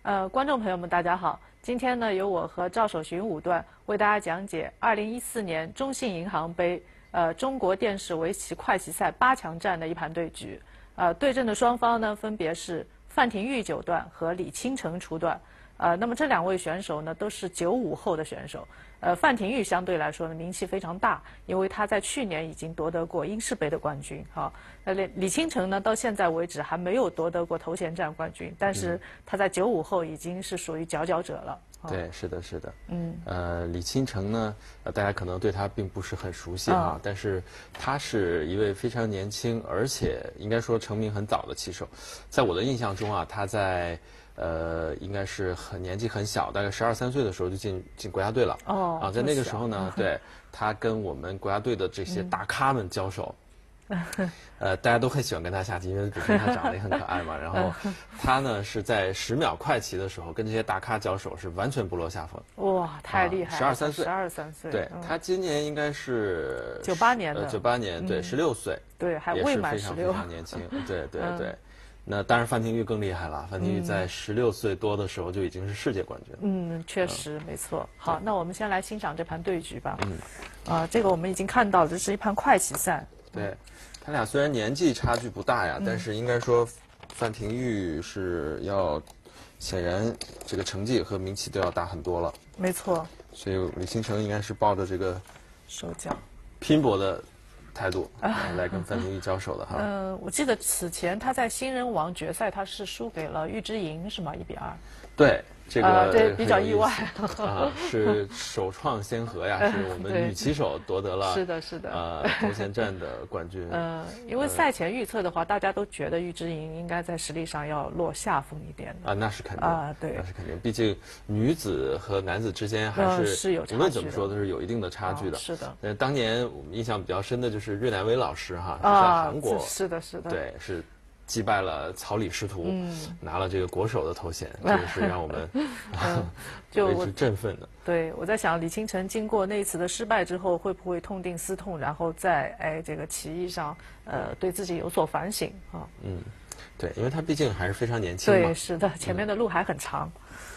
观众朋友们，大家好。今天呢，由我和赵守寻五段为大家讲解2014年中信银行杯中国电视围棋快棋赛8强战的一盘对局。对阵的双方呢，分别是范廷钰九段和李清城初段。那么这两位选手呢，都是95后的选手。范廷钰相对来说呢，名气非常大，因为他在去年已经夺得过英式杯的冠军。李清城呢，到现在为止还没有夺得过头衔战冠军，但是他在95后已经是属于佼佼者了。 对，是的，是的。李清城呢，大家可能对他并不是很熟悉啊，但是他是一位非常年轻，而且应该说成名很早的棋手。在我的印象中啊，他在应该是年纪很小，大概12、13岁的时候就进国家队了。在那个时候呢，对他跟我们国家队的这些大咖们交手。大家都很喜欢跟他下棋，因为本身他长得也很可爱嘛。然后他呢是在10秒快棋的时候跟这些大咖交手，是完全不落下风。 哇，太厉害了 ！12、13岁 ，12、13岁。 对，他今年应该是 98年的 ，98年，对，16岁。 对，还未满16， 非常年轻。对对对。那当然，范廷钰更厉害了。范廷钰在16岁多的时候就已经是世界冠军。 确实没错。好，那我们先来欣赏这盘对局吧。这个我们已经看到了，这是一盘快棋赛。 对，他俩虽然年纪差距不大呀，但是应该说，范廷钰是显然这个成绩和名气都要大很多了。 没错。 所以李清城应该是抱着这个手脚拼搏的态度来跟范廷钰交手的哈。 我记得此前他在新人王决赛他是输给了喻之莹，是吗？1比2。 对。这个对，比较意外是首创先河呀，是我们女棋手夺得了是的头衔战的冠军。 因为赛前预测的话，大家都觉得喻之莹应该在实力上要落下风一点的。 那是肯定对， 那是肯定。毕竟女子和男子之间还是有差距的， 无论怎么说都是有一定的差距的。 是的。 当年我们印象比较深的就是芮乃薇老师哈，是在韩国。 是的。 对，是。击败了曹李师徒，拿了这个国手的头衔，这个是让我们为之振奋的。 对，我在想李清城经过那一次的失败之后，会不会痛定思痛，然后在这个棋艺上对自己有所反省啊？ 对，因为他毕竟还是非常年轻嘛。 对，是的，前面的路还很长。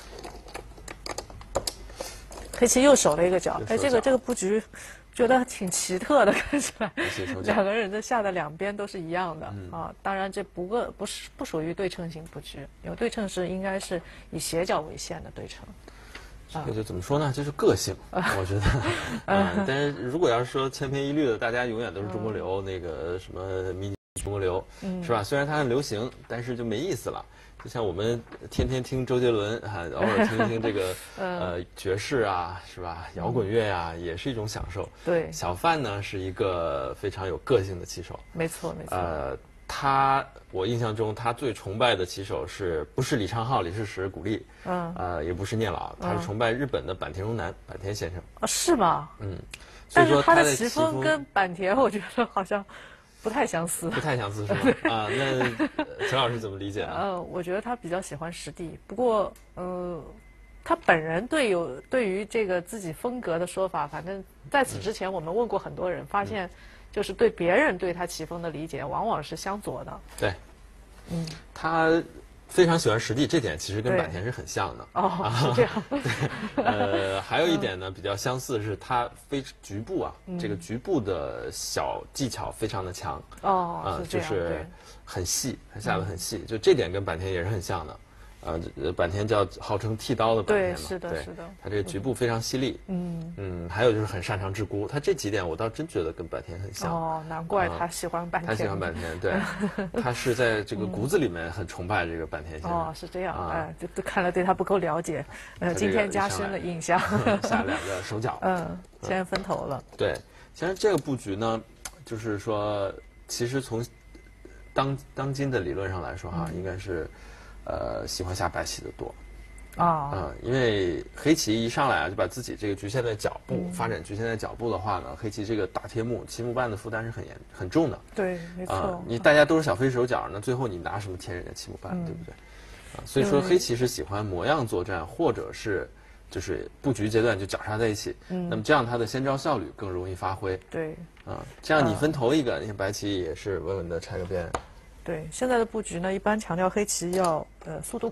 黑棋又守了一个角，这个布局。觉得挺奇特的，看起来两个人的下的两边都是一样的当然这不属于对称型布局，有对称是应该是以斜角为线的对称。 这就怎么说呢？就是个性，我觉得。但是如果要是说千篇一律的，大家永远都是中国流，那个什么迷你中国流，是吧？虽然它很流行，但是就没意思了。就像我们天天听周杰伦偶尔听一听这个爵士啊，是吧？摇滚乐啊，也是一种享受。 对， 小范呢是一个非常有个性的棋手。 没错。 我印象中他最崇拜的棋手不是李昌镐、李世石、古力，也不是聂老，他是崇拜日本的坂田荣男，坂田先生。 是吗？但是他的棋风跟坂田，我觉得好像。不太相似是吗？那陈老师怎么理解呢？ 我觉得他比较喜欢实地，不过他本人对于这个自己风格的说法，反正在此之前我们问过很多人，发现就是别人对他棋风的理解往往是相左的。 对，他非常喜欢实地，这点其实跟坂田是很像的。 是这样。 对，还有一点呢，比较相似的是他局部这个局部的小技巧非常的强。就是很细，他下的很细，就这点跟坂田也是很像的。坂田号称剃刀的坂田嘛， 对，是的。 他这个局部非常犀利。还有就是很擅长鹧鸪，他这几点我倒真觉得跟坂田很像。 难怪他喜欢坂田。 他喜欢坂田，对，他是在这个骨子里面很崇拜这个坂田先生。 是这样。就看来对他不够了解，今天加深了印象。 下2个手脚。 现在分头了。 对，其实这个布局呢，就是说，其实从当今的理论上来说应该是。喜欢下白棋的多，因为黑棋一上来就把自己这个局限在脚步，发展局限在脚步的话呢，黑棋这个大贴目棋目半的负担是很重的。 对，没错。 大家都是小飞手脚，那最后你拿什么贴人家棋目半，对不对？所以说黑棋是喜欢模样作战，或者是就是布局阶段就绞杀在一起。那么这样它的先招效率更容易发挥。 对， 这样你分头一个，你看白棋也是稳稳的拆个边。 对，现在的布局呢，一般强调黑棋要速度快，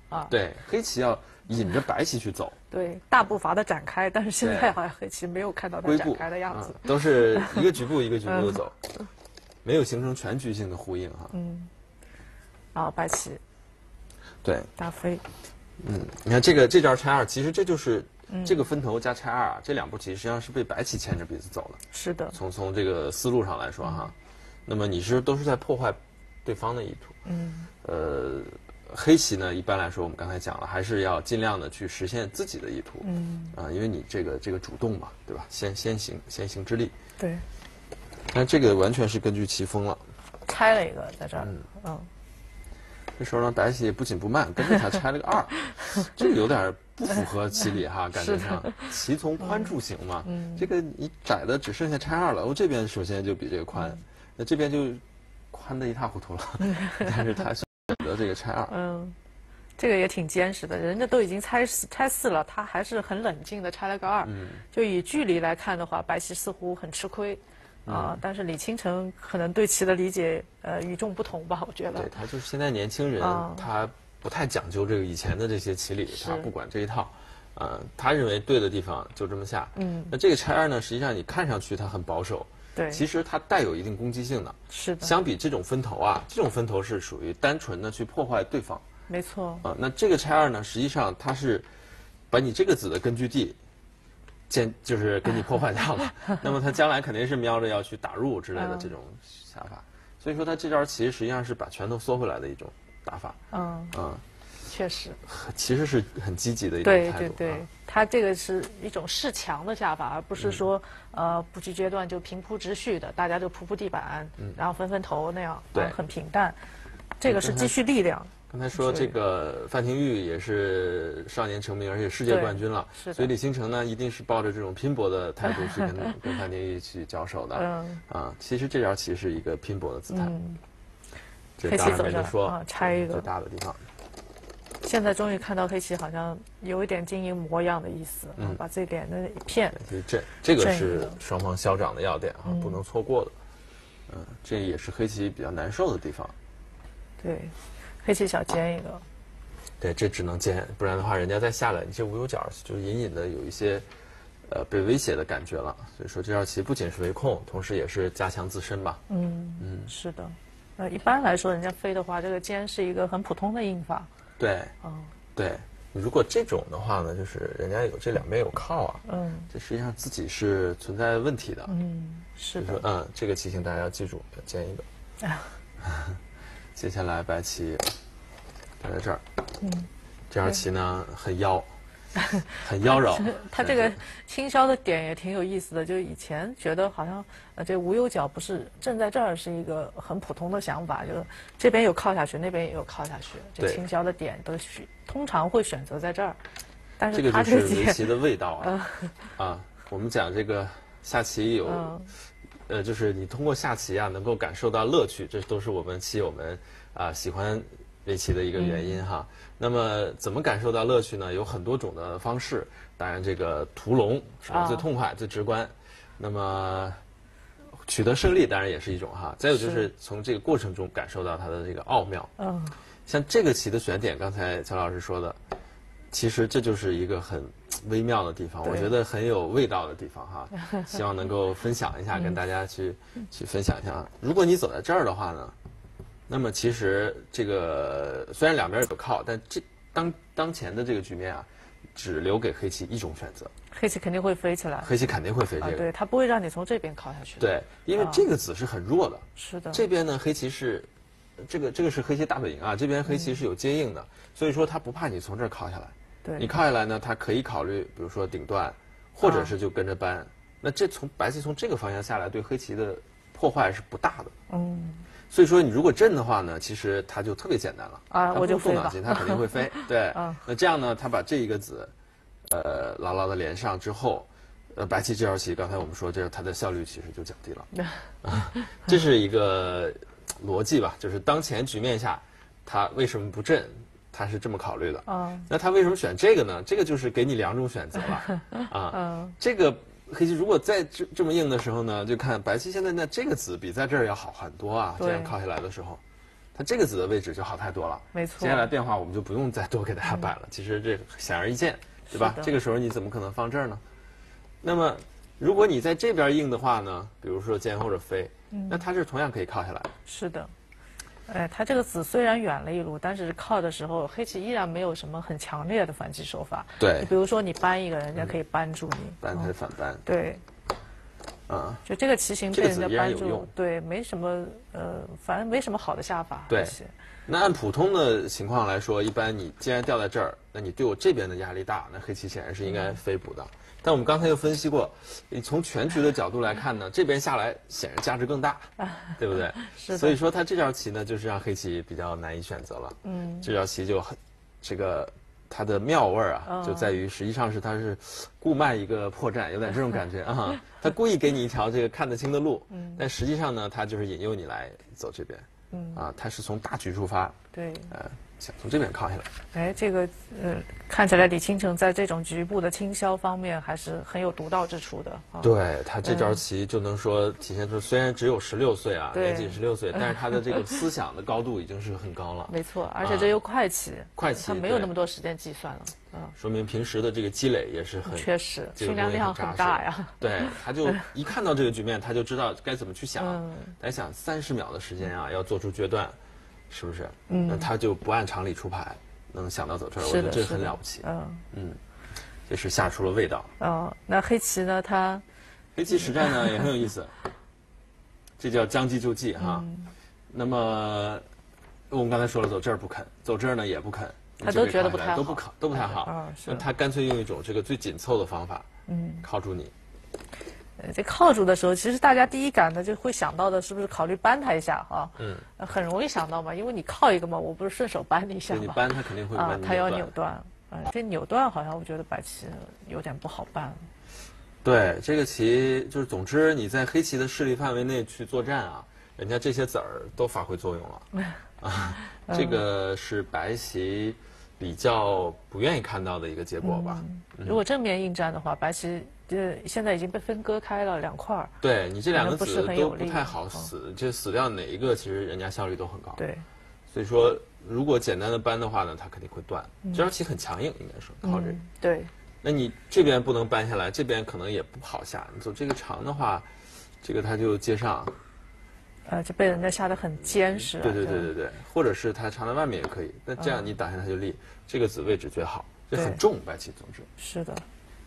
啊。 对，黑棋要引着白棋去走。 对，大步伐的展开，但是现在好像黑棋没有看到它展开的样子， 都是一个局部一个局部的走，没有形成全局性的呼应哈。 然后白棋， 对， 大飞。 你看这招拆二，其实这就是这个分头加拆二啊，这两步棋实际上是被白棋牵着鼻子走的。 是的。 从这个思路上来说哈，那么你都是在破坏对方的意图。黑棋呢，一般来说我们刚才讲了，还是要尽量的去实现自己的意图。因为你这个主动嘛，对吧？先行之力。 对。 但这个完全是根据棋风了。 拆了一个在这儿。 这时候呢，白棋也不紧不慢，跟着他拆了个2，这个有点不符合棋理哈，感觉上棋从宽处行嘛。这个你窄的只剩下拆2了，我这边首先就比这个宽，那这边就宽的一塌糊涂了。但是他选择这个拆2。 这个也挺坚实的，人家都已经拆4了，他还是很冷静的拆了个2。就以距离来看的话，白棋似乎很吃亏。但是李清晨可能对棋的理解与众不同吧，我觉得。 对，他就是现在年轻人，他不太讲究这个以前的这些棋理，他不管这一套。他认为对的地方就这么下。那这个拆2呢，实际上你看上去它很保守， 对， 其实它带有一定攻击性的。 是的。相比这种分头啊，这种分头是属于单纯的去破坏对方。 没错。 那这个拆2呢，实际上它是把你这个子的根据地。就是给你破坏掉了，那么他将来肯定是瞄着要去打入之类的这种想法，所以说他这招棋实际上是把拳头缩回来的一种打法。 确实， 其实是很积极的一种态度。 对，他这个是一种示强的下法，而不是说不拘阶段就平铺直叙的，大家就铺铺地板，然后分头那样，很平淡。这个是积蓄力量。 刚才说这个范廷钰也是少年成名，而且世界冠军了，所以李清晨呢一定是抱着这种拼搏的态度去跟范廷钰去交手的。其实这招棋是一个拼搏的姿态。这当然没得说， 拆一个最大的地方。 现在终于看到黑棋好像有一点经营模样的意思，把这点那一片。 这个是双方消长的要点啊，不能错过的。这也是黑棋比较难受的地方。 对。黑棋小尖一个， 对，这只能尖，不然的话，人家再下来，你这无忧角就隐隐的有一些，被威胁的感觉了。所以说，这招棋不仅是围控，同时也是加强自身吧。 是的。一般来说，人家飞的话，这个尖是一个很普通的印法。 对。对，如果这种的话呢，就是人家有这两边有靠啊。这实际上自己是存在问题的。 是的。 就是说，这个棋形大家要记住，要尖一个。接下来白棋摆在这儿，这样棋呢很妖娆。 它这个轻消的点也挺有意思的，就以前觉得好像这无忧角不是正在这儿是一个很普通的想法，就是这边有靠下去，那边也有靠下去，这轻消的点都通常会选择在这儿。但是它这个就是围棋的味道啊！我们讲这个下棋有。就是你通过下棋啊，能够感受到乐趣，这都是我们棋友们喜欢围棋的一个原因哈。那么怎么感受到乐趣呢？有很多种的方式，当然这个屠龙是最痛快、最直观。那么取得胜利当然也是一种哈。再有就是从这个过程中感受到它的这个奥妙。像这个棋的选点，刚才乔老师说的，其实这就是一个很微妙的地方，我觉得很有味道的地方哈，希望能够分享一下，跟大家去分享一下。如果你走在这儿的话呢，那么其实这个虽然两边有靠，但这当前的这个局面啊，只留给黑棋一种选择。 黑棋肯定会飞起来。 黑棋肯定会飞这个。 对，它不会让你从这边靠下去。 对，因为这个子是很弱的。 是的。 这边呢，黑棋是这个是黑棋大本营啊，这边黑棋是有接应的，所以说他不怕你从这儿靠下来。你靠下来呢，他可以考虑，比如说顶断，或者是就跟着搬。那这白棋从这个方向下来，对黑棋的破坏是不大的。所以说你如果震的话呢，其实它就特别简单了。 我就动脑筋，它肯定会飞。对。那这样呢，他把这一个子，牢牢的连上之后，白棋这招棋，刚才我们说，它的效率其实就降低了。这是一个逻辑吧，就是当前局面下，它为什么不震？他是这么考虑的。那他为什么选这个呢？这个就是给你两种选择了。这个黑棋如果在这么硬的时候呢，就看白棋现在这个子比在这儿要好很多啊。这样靠下来的时候， 它这个子的位置就好太多了。 没错。 接下来变化我们就不用再多给大家摆了，其实这显而易见，对吧？这个时候你怎么可能放这儿呢？那么如果你在这边应的话呢，比如说尖或者飞，那它这同样可以靠下来。 是的。它这个子虽然远了一路，但是靠的时候，黑棋依然没有什么很强烈的反击手法。 对， 比如说你搬一个，人家可以搬住你， 搬它是反搬。 对，就这个棋形被人家搬住，对，没什么反正没什么好的下法。 对，那按普通的情况来说，一般你既然掉在这儿，那你对我这边的压力大，那黑棋显然是应该飞补的。但我们刚才又分析过，你从全局的角度来看呢，这边下来显然价值更大，对不对？ 是的。 所以说它这招棋呢，就是让黑棋比较难以选择了。这招棋就很这个它的妙味啊，就在于实际上是它是故卖一个破绽，有点这种感觉啊。他故意给你一条这个看得清的路，但实际上呢，他就是引诱你来走这边。他是从大局出发。 对。 想从这边靠下来。 这个看起来李清城在这种局部的倾销方面还是很有独到之处的。 对，他这招棋就能说体现出，虽然只有16岁啊，年仅16岁，但是他的这个思想的高度已经是很高了。 没错，而且这又快棋， 快棋他没有那么多时间计算了。 说明平时的这个积累也是很确实，训练量很大呀。 对，他就一看到这个局面，他就知道该怎么去想。来想30秒的时间啊，要做出决断。是不是？那他就不按常理出牌，能想到走这儿，我觉得这很了不起。这是下出了味道。 那黑棋呢？ 黑棋实战呢也很有意思，这叫将计就计哈。那么我们刚才说了，走这儿不肯，走这儿呢也不肯， 他都觉得不太好， 都不太好。那他干脆用一种这个最紧凑的方法，靠住你。 这靠住的时候，其实大家第一感呢就会想到的是不是考虑扳他一下哈？很容易想到嘛，因为你靠一个嘛，我不是顺手扳你一下嘛？ 你扳他肯定会扳他要扭断。这扭断好像我觉得白棋有点不好办。 对，这个棋就是，总之你在黑棋的势力范围内去作战啊，人家这些子儿都发挥作用了。这个是白棋比较不愿意看到的一个结果吧。 如果正面应战的话，白棋现在已经被分割开了2块。 对，你这2个子都不太好死，这死掉哪一个，其实人家效率都很高。 对， 所以说如果简单的扳的话呢，它肯定会断。这招棋很强硬，应该说靠这个。 对。 那你这边不能扳下来，这边可能也不好下。你走这个长的话，这个它就接上。 就被人家下得很坚实。 对，或者是它长在外面也可以。那这样你打下它就立，这个子位置绝好，这很重白棋，总之。 是的。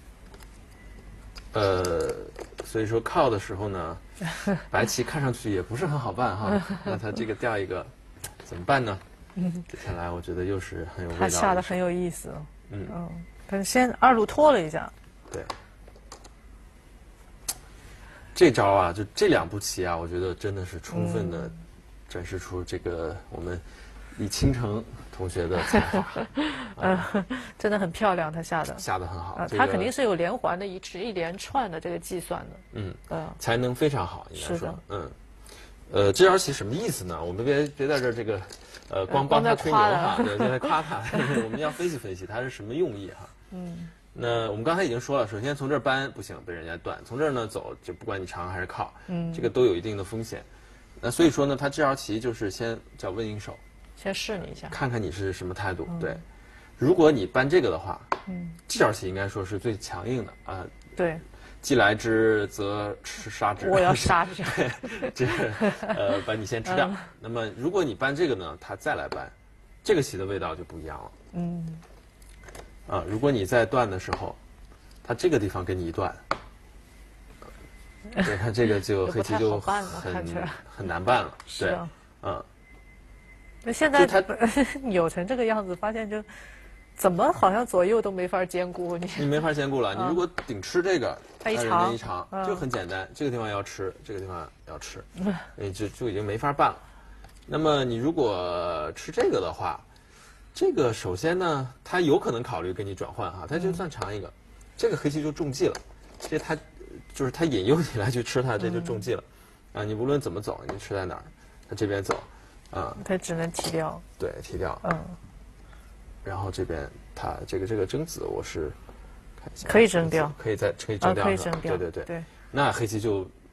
所以说靠的时候呢，白棋看上去也不是很好办哈。那它这个掉一个，怎么办呢？接下来我觉得又是很有味道的。 他下的很有意思。但是先2路拖了一下。 对。这招啊，就这2步棋啊，我觉得真的是充分的展示出这个我们李清城同学的才华。 真的很漂亮，他下的很好。 他肯定是有连环的一连串的这个计算的。才能非常好，应该说。这招棋什么意思呢？我们别在这儿这个光帮他吹牛哈，对，在夸他。我们要分析分析他是什么用意哈。那我们刚才已经说了，首先从这儿扳不行，被人家断；从这儿呢走，就不管你长还是靠，这个都有一定的风险。那所以说呢，他这招棋就是先叫问应手， 先试你一下， 看看你是什么态度。对，如果你扳这个的话，这招棋应该说是最强硬的啊。 对， 既来之则杀之。 我要杀之。 这把你先吃掉。那么如果你扳这个呢，他再来扳，这个棋的味道就不一样了。如果你在断的时候，他这个地方给你一断，对，他这个就黑棋就很难办了。对， 那现在他扭成这个样子，发现就怎么好像左右都没法兼顾你没法兼顾了。你如果顶吃这个， 它一长就很简单，这个地方要吃，这个地方要吃，就已经没法办了。那么你如果吃这个的话，这个首先呢，他有可能考虑跟你转换哈，他就算长一个，这个黑棋就中计了，这他就是他引诱你来去吃它，这就中计了，你无论怎么走，你吃在哪儿，他这边走， 他只能提掉， 对，提掉，然后这边他这个争子，我是看一下， 可以争掉， 可以争掉， 可以争掉， 对，那黑棋就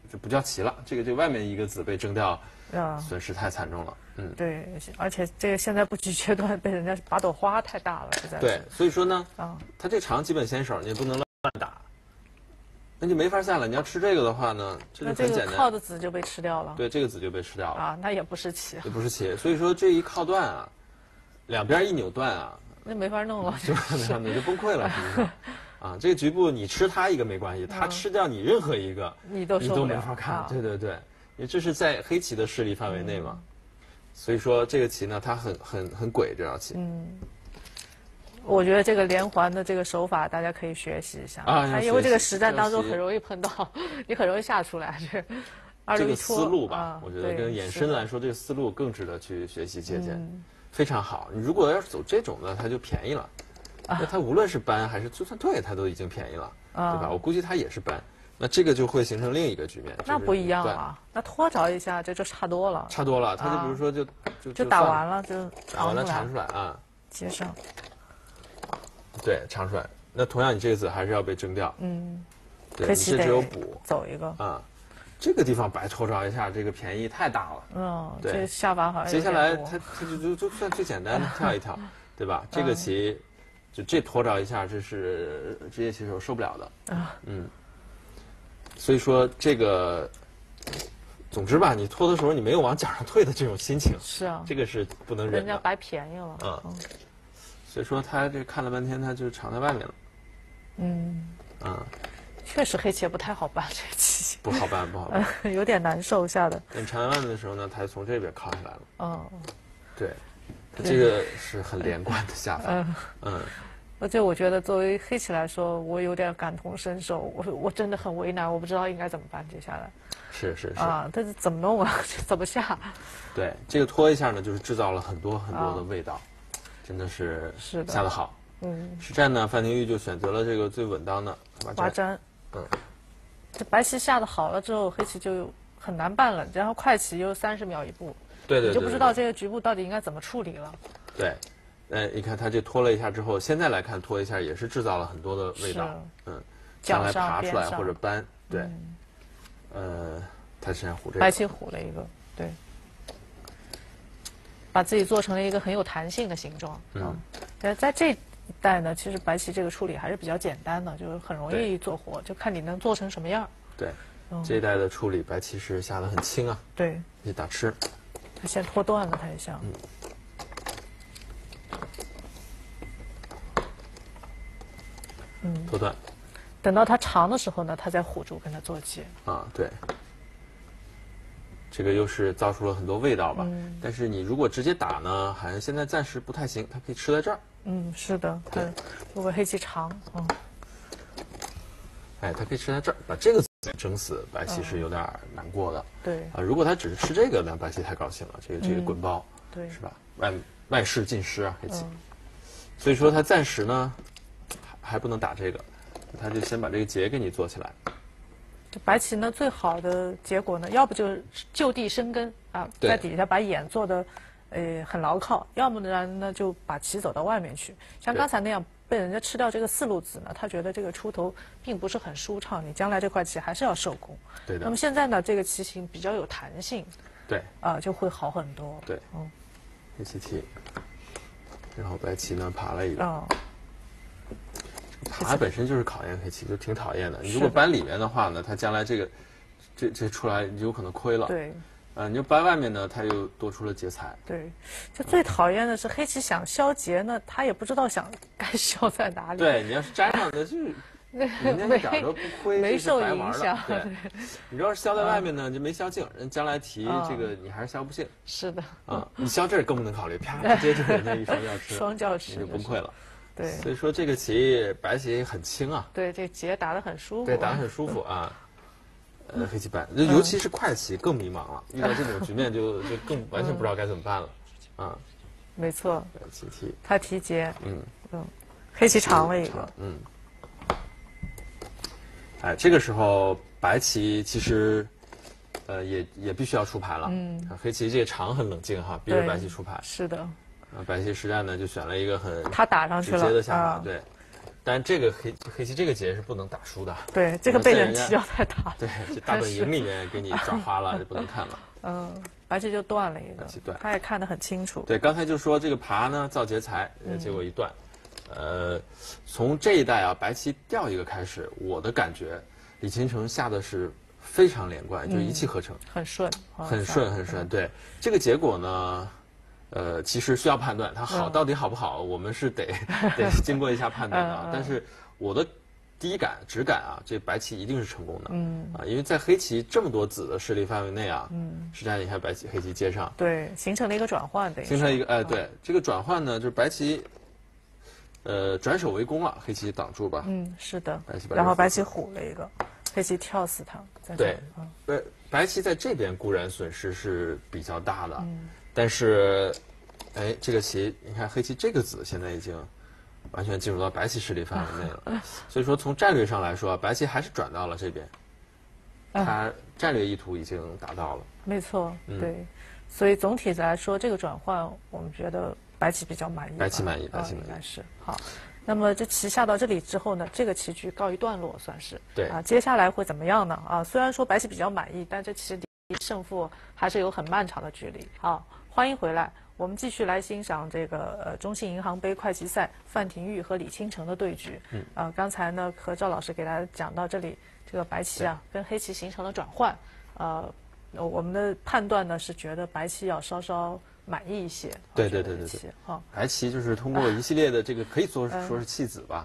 这不叫棋了，这个外面一个子被征掉，损失太惨重了。 对，而且这个现在布局阶段被人家把朵花太大了，实在是。 对，所以说呢，他这长基本先手，你也不能乱打，那就没法下了。你要吃这个的话呢，这就很简单。 这个靠的子就被吃掉了。 对，这个子就被吃掉了。 啊，那也不是棋。 也不是棋，所以说这一靠断啊，两边一扭断啊， 那没法弄了， 就崩溃了，实际上。啊，这个局部你吃它一个没关系，它吃掉你任何一个，你都没法看。对对对，因为这是在黑棋的势力范围内嘛。所以说这个棋呢，它很鬼，这道棋。 我觉得这个连环的这个手法，大家可以学习一下啊，因为这个实战当中很容易碰到，你很容易下出来。 这个思路吧，我觉得跟衍生来说，这个思路更值得去学习借鉴，非常好。你如果要是走这种的，它就便宜了。那它无论是扳还是就算退，它都已经便宜了，对吧？我估计它也是扳。那这个就会形成另一个局面。 那不一样啊，那拖着一下，这就差多了。 差多了，他就比如说就打完了打完了长出来啊， 接上。 对，长出来。那同样，你这个子还是要被征掉。对，你这只有补走一个啊。这个地方白拖着一下，这个便宜太大了。 对，这下法好像。 接下来他就算最简单的跳一跳，对吧？这个棋。就这拖着一下，这是职业棋手受不了的所以说这个，总之吧，你拖的时候你没有往角上退的这种心情， 是啊， 这个是不能忍的。 人家白便宜了。 所以说他这看了半天，他就藏在外面了。 确实黑棋也不太好办，这个棋不好办， 有点难受下的。 等藏在外面的时候呢，他就从这边靠下来了。对。这个是很连贯的下法。 而且我觉得作为黑棋来说，我有点感同身受，我真的很为难，我不知道应该怎么办。接下来是但是怎么弄啊？怎么下？ 对，这个拖一下呢，就是制造了很多的味道，真的是下得好。实战呢，范廷玉就选择了这个最稳当的华瞻。这白棋下的好了之后，黑棋就很难办了，然后快棋又30秒一步。 对， 你就不知道这个局部到底应该怎么处理了。 对，你看他这拖了一下之后，现在来看拖一下也是制造了很多的味道。将来爬出来或者扳。对，他身上虎这个。 白棋虎了一个，对，把自己做成了一个很有弹性的形状。在这一代呢，其实白棋这个处理还是比较简单的，就是很容易做活，就看你能做成什么样。 对，这一代的处理白棋是下得很轻啊。 对， 你打吃。 他先拖断了，他也像。 拖断。 等到他长的时候呢，他再唬住跟他做棋。 对。这个又是造出了很多味道吧？但是你如果直接打呢，好像现在暂时不太行，他可以吃在这儿。 是的。对。如果黑棋长， 他可以吃在这儿，把这个整死，白棋是有点难过的。 对。 如果他只是吃这个，那白棋太高兴了，这个滚包， 对， 是吧？外势尽失啊，黑棋。所以说他暂时呢，还不能打这个，他就先把这个结给你做起来。 白棋呢，最好的结果呢，要不就是就地生根在底下把眼做的很牢靠，要么呢就把棋走到外面去，像刚才那样。被人家吃掉这个4路子呢，他觉得这个出头并不是很舒畅，你将来这块棋还是要受攻。 对的。 那么现在呢，这个棋形比较有弹性， 对， 就会好很多。 对，黑棋提，然后白棋呢爬了一个。爬本身就是考验黑棋，就挺讨厌的。你如果搬里面的话呢，它将来这出来你有可能亏了。 对。 你就搬外面呢，它又多出了劫财。 对，这最讨厌的是黑棋想消劫呢，他也不知道该消在哪里。 对，你要是粘上的，就是人家一点都不亏， 没受影响。 对，你要是消在外面呢，就没消净，人将来提这个你还是消不净。 是的。 你消这儿更不能考虑，啪直接就人家一双教吃， 双教吃你就崩溃了。 对， 所以说这个棋白棋很轻啊。 对，这劫打得很舒服。 对，打得很舒服啊。黑棋扳，尤其是快棋更迷茫了，遇到这种局面就更完全不知道该怎么办了。 没错。 白棋提， 他提劫。黑棋长了一个。 这个时候白棋其实，也必须要出牌了。黑棋这个长很冷静哈，逼着白棋出牌。 是的。 白棋实战呢就选了一个很他打上去了直接的下法，对。 但这个黑棋这个劫是不能打输的。 对，这个被人棋要太大。 对，这大本营里面给你抓花了，就不能看了。 白棋就断了一个。 白棋断， 他也看得很清楚。 对，刚才就说这个爬呢造劫财，结果一断。从这一代啊，白棋掉一个开始，我的感觉李清城下的是非常连贯，就一气呵成， 很顺， 很顺。对，这个结果呢。其实需要判断它好到底好不好，我们是得经过一下判断的。但是我的第一直感啊，这白棋一定是成功的。因为在黑棋这么多子的势力范围内啊，实际上你看黑棋接上， 对，形成了一个转换， 形成一个对这个转换呢，就是白棋转守为攻了，黑棋挡住吧。 是的。然后白棋虎了一个，黑棋跳死它。 对，白棋在这边固然损失是比较大的。但是，这个棋，你看黑棋这个子现在已经完全进入到白棋势力范围内了，所以说从战略上来说，白棋还是转到了这边，它战略意图已经达到了。 没错，对，所以总体来说，这个转换我们觉得白棋比较满意。 白棋满意， 应该是好。那么这棋下到这里之后呢，这个棋局告一段落，算是对接下来会怎么样呢？虽然说白棋比较满意，但这其实离胜负还是有很漫长的距离。好。欢迎回来，我们继续来欣赏这个中信银行杯会棋赛范廷玉和李清城的对局。刚才呢和赵老师给大家讲到这里，这个白棋啊跟黑棋形成了转换。我们的判断呢是觉得白棋要稍稍满意一些。 对。白棋就是通过一系列的这个可以说是弃子吧。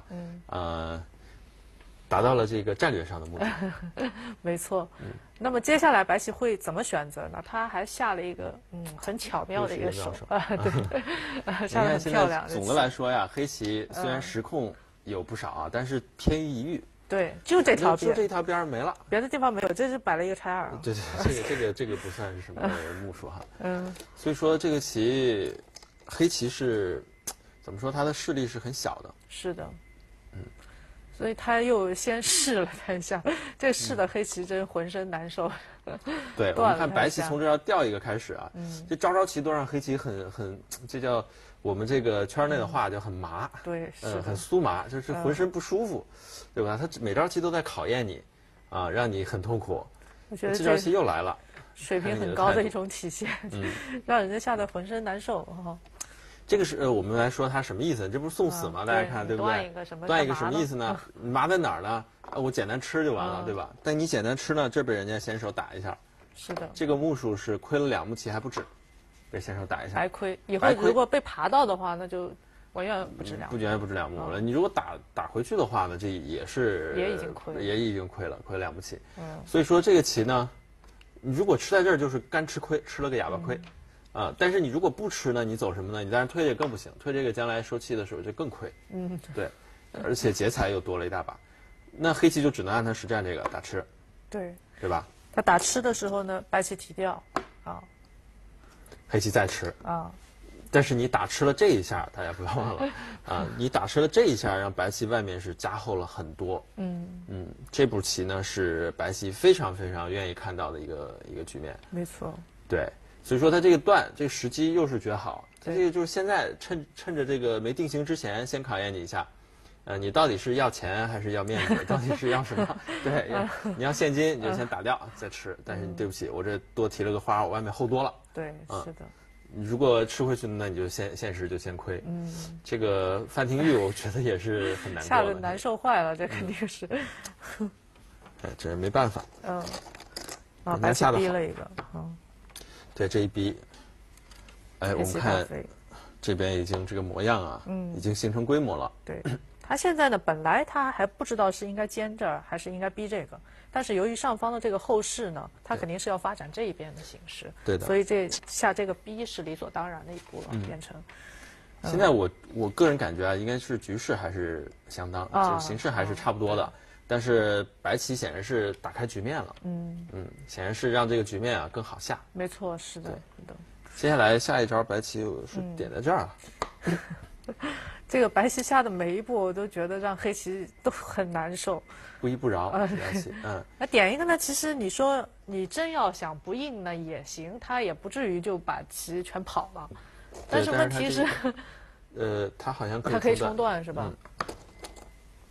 达到了这个战略上的目的。 没错。那么接下来白棋会怎么选择呢？他还下了一个很巧妙的一个手对，下得很漂亮。 总的来说呀，黑棋虽然实控有不少啊，但是偏于一域。 对，就这条边， 就这条边没了， 别的地方没有，这是摆了一个拆二。 对，这个不算是什么目数哈。所以说这个棋，黑棋是怎么说？它的势力是很小的。 是的。所以他又先试了他一下，这试的黑棋真浑身难受。 对，我们看白棋从这儿掉一个开始啊，这招棋都让黑棋很，这叫我们这个圈内的话叫很麻。 对， 很酥麻，就是浑身不舒服，对吧？他每招棋都在考验你，让你很痛苦。 我觉得这招棋又来了， 水平很高的一种体现，让人家吓得浑身难受。 这个是我们来说它什么意思？这不是送死吗？大家看对不对？断一个什么意思呢？麻在哪儿呢？我简单吃就完了，对吧？但你简单吃呢，这被人家先手打一下。 是的。 这个目数是亏了2目棋还不止，被先手打一下。 白亏。以后如果被爬到的话，那就远远不止2目。 远远不止2目了。你如果打回去的话呢，这也已经亏了， 也已经亏了2目棋。所以说这个棋呢，你如果吃在这儿就是干吃亏，吃了个哑巴亏。但是你如果不吃呢，你走什么呢？你当然推这个更不行，推这个将来收气的时候就更亏。对，而且劫财又多了一大把，那黑棋就只能按他实战这个打吃。对吧？ 他打吃的时候呢，白棋提掉， 黑棋再吃。但是你打吃了这一下，大家不要忘了你打吃了这一下，让白棋外面是加厚了很多。这步棋呢是白棋非常非常愿意看到的一个局面。 没错。 对。所以说他这个断，这个时机又是绝好。他这个就是现在趁着这个没定型之前，先考验你一下，你到底是要钱还是要面子？到底是要什么？对，你要现金你就先打掉再吃。但是你对不起，我这多提了个花，我外面厚多了。 对，是的。 你如果吃回去，那你就现实就先亏。这个范廷玉，我觉得也是很难过的。 吓得难受坏了，这肯定是。 这没办法。 白棋逼了一个。 对，这一逼，我们看这边已经这个模样啊，已经形成规模了。 对，他现在呢，本来他还不知道是应该尖这儿还是应该逼这个，但是由于上方的这个后势呢，他肯定是要发展这一边的形势。 对的。 所以下这个逼是理所当然的一步了，变成。 现在我个人感觉啊，应该是局势还是相当，就是形势还是差不多的。但是白棋显然是打开局面了，显然是让这个局面啊更好下。 没错，是的。 接下来下一招白棋是点在这儿啊。 这个白棋下的每一步，我都觉得让黑棋都很难受， 不依不饶。白棋， 那点一个呢？其实你说你真要想不应呢也行，他也不至于就把棋全跑了。但是问题是， 他好像可以重断是吧？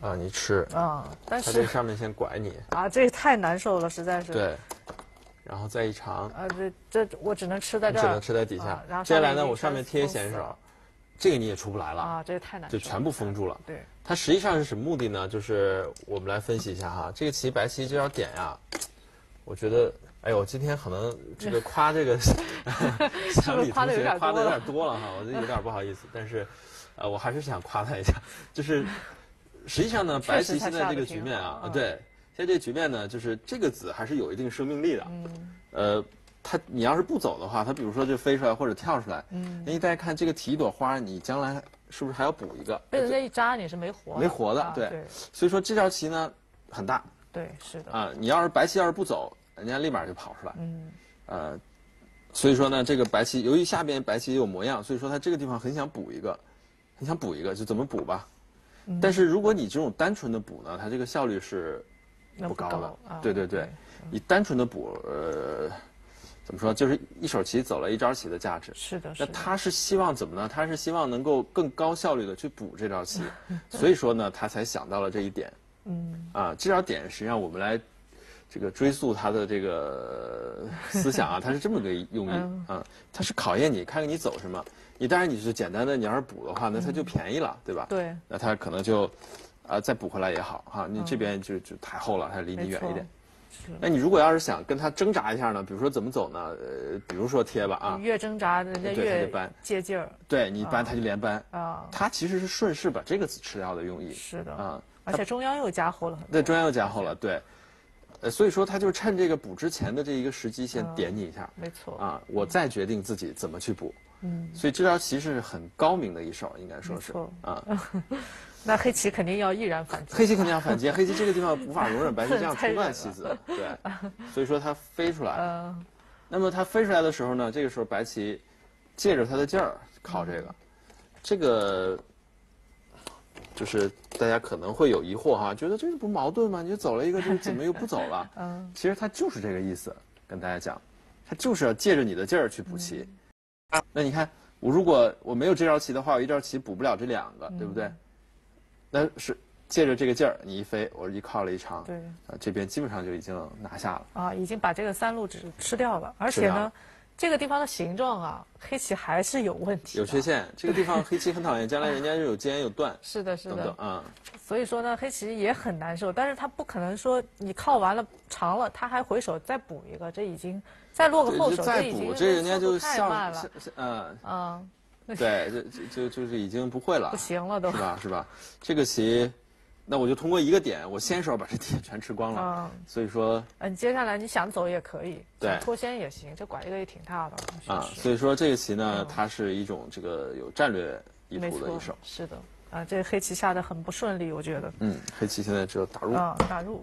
啊，你吃啊，但是它这上面先拐你啊，这太难受了，实在是。 对，然后再一尝啊，这我只能吃在这儿， 只能吃在底下。 然后接下来呢，我上面贴咸手，这个你也出不来了啊，这个太难受了，就全部封住了。 对， 它实际上是什么目的呢？就是我们来分析一下哈，这个棋白棋这道点呀，我觉得，哎呦，今天可能这个夸这个小李同学夸的有点多了哈，我就有点不好意思，但是，我还是想夸他一下，就是实际上呢，白棋现在这个局面啊，对，现在这个局面呢，就是这个子还是有一定生命力的，它你要是不走的话，它比如说就飞出来或者跳出来，那大家看这个提一朵花，你将来是不是还要补一个？ 被人家一扎你是没活的， 对。所以说这招棋呢很大， 对，是的啊，你要是白棋要是不走，人家立马就跑出来，所以说呢，这个白棋由于下边白棋也有模样，所以说它这个地方很想补一个，就怎么补吧。但是如果你这种单纯的补呢，它这个效率是不高的，对，你单纯的补，怎么说？就是一手棋走了一招棋的价值。 是的。 那他是希望怎么呢？他是希望能够更高效率的去补这招棋，所以说呢，他才想到了这一点。这招点实际上我们来这个追溯他的这个思想啊，他是这么个用意啊，他是考验你，看看你走什么。你当然你是简单的，你要是补的话，那他就便宜了，对吧？ 对。 那他可能就再补回来也好哈，你这边就太厚了，他离你远一点。那你如果要是想跟他挣扎一下呢？比如说怎么走呢？比如说贴吧啊， 越挣扎人家越借劲儿。 对你搬他就连搬啊，他其实是顺势把这个子吃掉的用意。 是的啊，而且中央又加厚了很多。 对，中央又加厚了，对。所以说他就趁这个补之前的这一个时机先点你一下。 没错啊，我再决定自己怎么去补。所以这招棋是很高明的一手，应该说是啊。 那黑棋肯定要毅然反击。 黑棋肯定要反击，黑棋这个地方无法容忍白棋这样冲断棋子，对，所以说它飞出来。那么它飞出来的时候呢，这个时候白棋借着它的劲儿靠这个就是大家可能会有疑惑哈，觉得这不矛盾吗？你就走了一个，这怎么又不走了？其实它就是这个意思，跟大家讲，它就是要借着你的劲儿去补棋。那你看，如果我没有这招棋的话，我一招棋补不了这两个，对不对？那是借着这个劲儿，你一飞，我一靠了一长， 对， 这边基本上就已经拿下了啊，已经把这个三路吃掉了，而且呢，这个地方的形状啊，黑棋还是有问题， 有缺陷。这个地方黑棋很讨厌，将来人家就有尖有断， 是的， 等等啊。 所以说呢，黑棋也很难受，但是他不可能说你靠完了长了，他还回手再补一个，这已经再落个后手， 再补这人家就太慢了， 对，就是已经不会了， 不行了都， 是吧？这个棋，那我就通过一个点，我先手把这点全吃光了。所以说， 你接下来你想走也可以， 对， 脱先也行，这拐一个也挺大的所以说这个棋呢，它是一种这个有战略意图的一手。 是的，这个黑棋下的很不顺利，我觉得。 黑棋现在只有打入。 打入。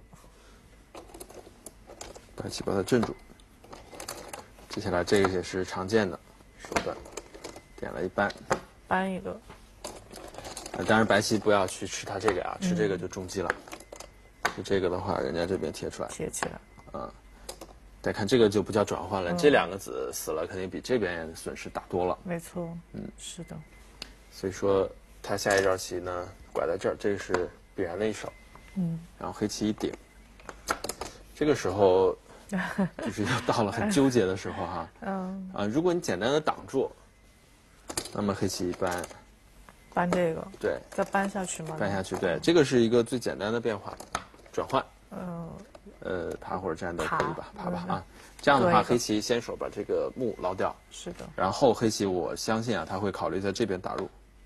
白棋把它镇住。接下来这个也是常见的手段。点了一搬一个， 当然白棋不要去吃它这个啊，吃这个就中计了。吃这个的话，人家这边贴出来， 贴起来。 再看这个就不叫转换了，这两个子死了，肯定比这边损失大多了。 没错，是的。 所以说他下一招棋呢，拐在这儿，这个是必然的一手。然后黑棋一顶，这个时候就是要到了很纠结的时候哈。如果你简单的挡住。那么黑棋一搬这个， 对， 再搬下去吗？ 搬下去，对，这个是一个最简单的变化，转换。爬或者站都可以吧，爬吧啊。这样的话，黑棋先手把这个目捞掉。 是的。然后黑棋，我相信啊，他会考虑在这边打入。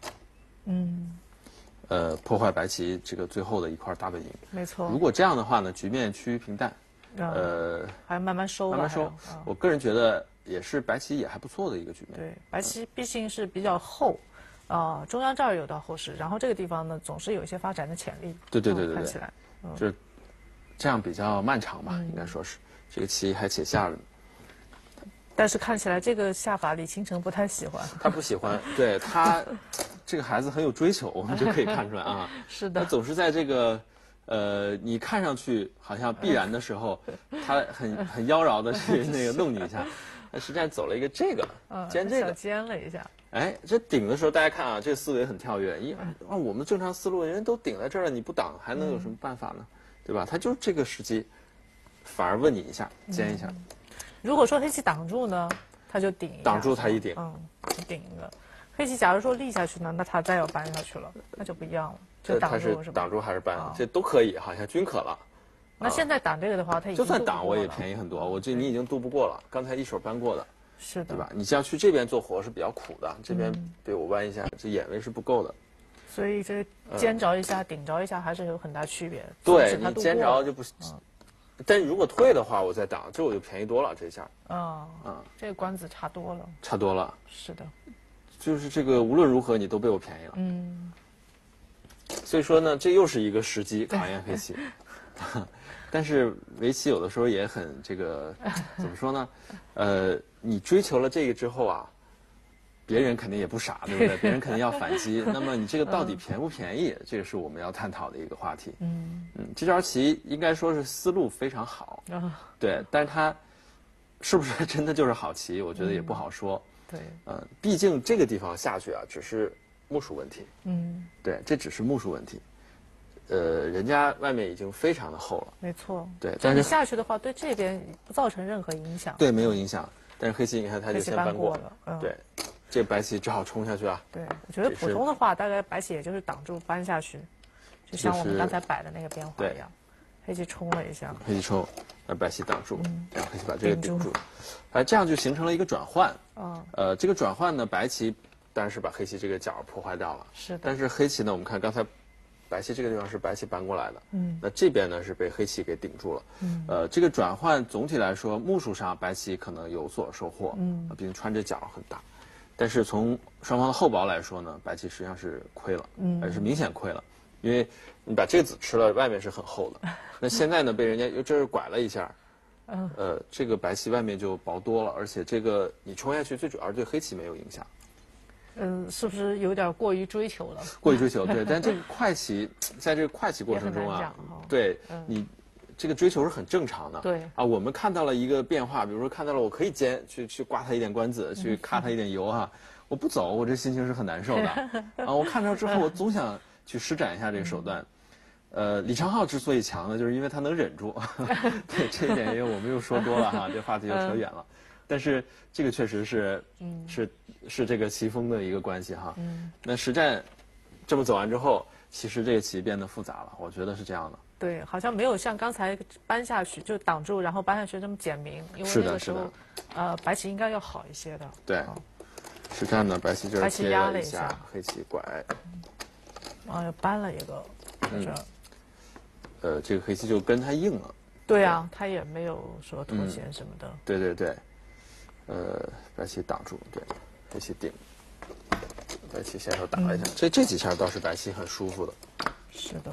破坏白棋这个最后的一块大本营。 没错。 如果这样的话呢，局面趋于平淡。 还慢慢收。 慢慢收。我个人觉得。也是白棋也还不错的一个局面。 对，白棋毕竟是比较厚，中央这儿有道后势，然后这个地方呢总是有一些发展的潜力。 对， 看起来， 就是这样比较漫长吧，应该说是这个棋还且下了。 但是看起来这个下法李清城不太喜欢。 他不喜欢，对他这个孩子很有追求，我们就可以看出来啊。 是的。 他总是在这个。你看上去好像必然的时候，他很妖娆的去那个弄你一下，但实际上走了一个这个， 尖这个，小尖了一下。 哎，这顶的时候，大家看啊，这个思维很跳跃。我们正常思路，人都顶在这儿了，你不挡还能有什么办法呢？对吧？他就这个时机，反而问你一下，尖一下。 如果说黑棋挡住呢，他就顶一下。 挡住他一顶， 就顶一个。黑棋假如说立下去呢，那他再要搬下去了，那就不一样了。就挡住是挡住还是搬？这都可以，好像均可了。 那现在挡这个的话，他已经就算挡我也便宜很多。你已经渡不过了，刚才一手搬过的。 是的， 对吧？你这样去这边做活是比较苦的，这边被我弯一下，这眼位是不够的。 所以这尖着一下、顶着一下还是有很大区别。 对，你尖着就不，但如果退的话，我再挡，这我就便宜多了这下。 这个官子差多了。 差多了。 是的。 就是这个无论如何你都被我便宜了。所以说呢，这又是一个时机考验黑棋。但是围棋有的时候也很这个怎么说呢？你追求了这个之后啊，别人肯定也不傻，对不对？别人肯定要反击。那么你这个到底便不便宜？这个是我们要探讨的一个话题。这招棋应该说是思路非常好，对，但是它是不是真的就是好棋？我觉得也不好说。 对， 毕竟这个地方下去啊，只是目数问题。对，这只是目数问题。人家外面已经非常的厚了， 没错。 对，但是下去的话，对这边不造成任何影响。 对，没有影响。但是黑棋，你看他就先搬过了。 对，这白棋只好冲下去啊。 对，我觉得普通的话，大概白棋也就是挡住搬下去，就像我们刚才摆的那个变化一样。黑棋冲了一下， 黑棋冲，那白棋挡住，然后黑棋把这个顶住，这样就形成了一个转换。这个转换呢，白棋当然是把黑棋这个角破坏掉了。 是的。 但是黑棋呢，我们看刚才。白棋这个地方是白棋搬过来的，那这边呢是被黑棋给顶住了，这个转换总体来说目数上白棋可能有所收获，毕竟穿这角很大，但是从双方的厚薄来说呢，白棋实际上是亏了，而是明显亏了，因为你把这个子吃了，外面是很厚的，那现在呢被人家又这儿拐了一下，这个白棋外面就薄多了，而且这个你冲下去最主要是对黑棋没有影响。 是不是有点过于追求了？ 过于追求，对。但这个快棋，在这个快棋过程中啊，对你这个追求是很正常的。 对啊，我们看到了一个变化，比如说看到了我可以尖去刮他一点官子，去卡他一点油哈，我不走，我这心情是很难受的啊。我看到之后，我总想去施展一下这个手段。李昌镐之所以强呢，就是因为他能忍住。对这一点，因为我们又说多了哈，这话题就扯远了。但是这个确实是，是这个棋风的一个关系哈。那实战这么走完之后，其实这个棋变得复杂了，我觉得是这样的。 对，好像没有像刚才搬下去就挡住，然后搬下去这么简明，因为那个时候，白棋应该要好一些的。 对，实战呢，白棋这儿贴了一下，黑棋拐， 又搬了一个，在这儿。 这个黑棋就跟他硬了。 对啊，他也没有说脱险什么的。 对对对。白棋挡住，对，黑棋顶，白棋先手打了一下，这几下倒是白棋很舒服的。 是的，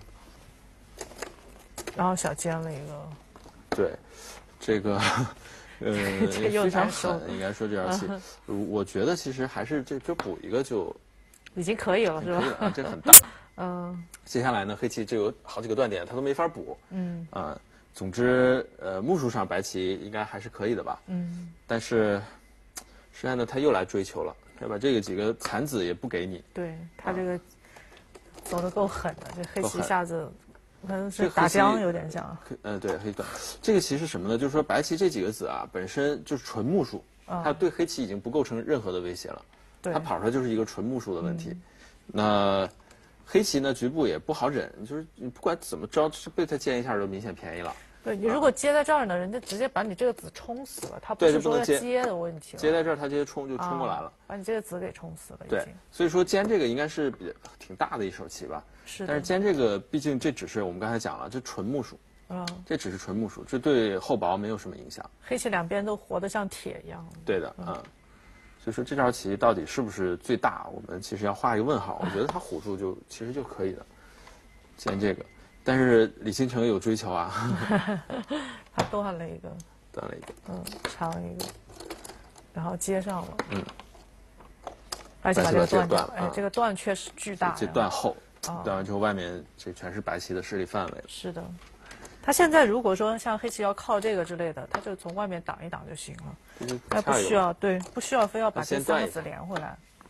然后小尖了一个。 对，这个非常狠，应该说这招棋，我觉得其实还是这补一个就已经可以了，是吧？ 可以了，这很大。接下来呢，黑棋这有好几个断点，他都没法补。总之，目数上白棋应该还是可以的吧。但是，实际上呢，他又来追求了，要把这个几个残子也不给你。 对他这个走得够狠的，这黑棋一下子，可能是打僵有点像。 对，黑段。这个棋是什么呢？就是说白棋这几个子啊，本身就是纯目数，它对黑棋已经不构成任何的威胁了。它跑出来就是一个纯目数的问题。那黑棋呢，局部也不好忍，就是你不管怎么着，是被他尖一下就明显便宜了。 对你如果接在这儿呢，人家直接把你这个子冲死了，他不是说接的问题了。 接在这儿，他直接冲就冲过来了， 把你这个子给冲死了。 对，所以说尖这个应该是挺大的一手棋吧。 是的。 但是尖这个，毕竟这只是我们刚才讲了，这纯目数。这只是纯目数，这对厚薄没有什么影响。 黑棋两边都活得像铁一样。 对的，所以说这招棋到底是不是最大，我们其实要画一个问号。我觉得他唬住其实就可以了，尖这个。但是李新成有追求啊， 他断了一个，长一个，然后接上了，白棋把这个断掉了，这个断确实巨大， 这断厚，断完之后外面这全是白棋的势力范围。 是的，他现在如果说像黑棋要靠这个之类的，他就从外面挡一挡就行了，他不需要非要把这三个子连回来。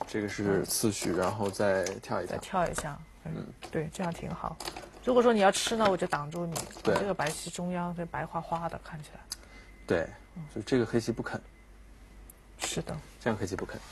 这个是次序，然后再跳一跳。 再跳一下，对，这样挺好。如果说你要吃呢，我就挡住你。 对， 这个白棋中央这白花花的，看起来。 对，就这个黑棋不肯。 是的。这样黑棋不肯。